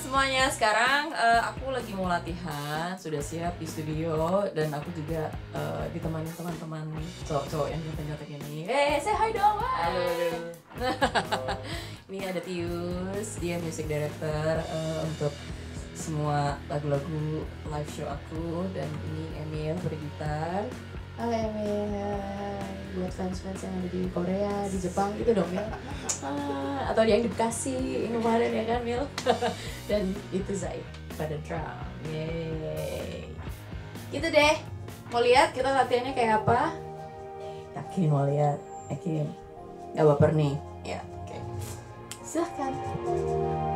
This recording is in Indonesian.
semuanya, sekarang aku lagi mau latihan, sudah siap di studio dan aku juga ditemani teman-teman cowok-cowok yang ganteng-ganteng ini. Say hi dong. Halo. Ini ada Tius, dia music director untuk semua lagu-lagu live show aku, dan ini Emil bergitar. Halo Emil, buat fans-fans yang ada di Korea, di Jepang gitu dong Mil. Atau yang di Bekasi kemarin ya kan Mil. Dan itu Zai pada drum. Yeay. Gitu deh. Mau lihat kita latihannya kayak apa? Yakin mau lihat? Yakin? Gak baper nih? Ya, oke. Silahkan.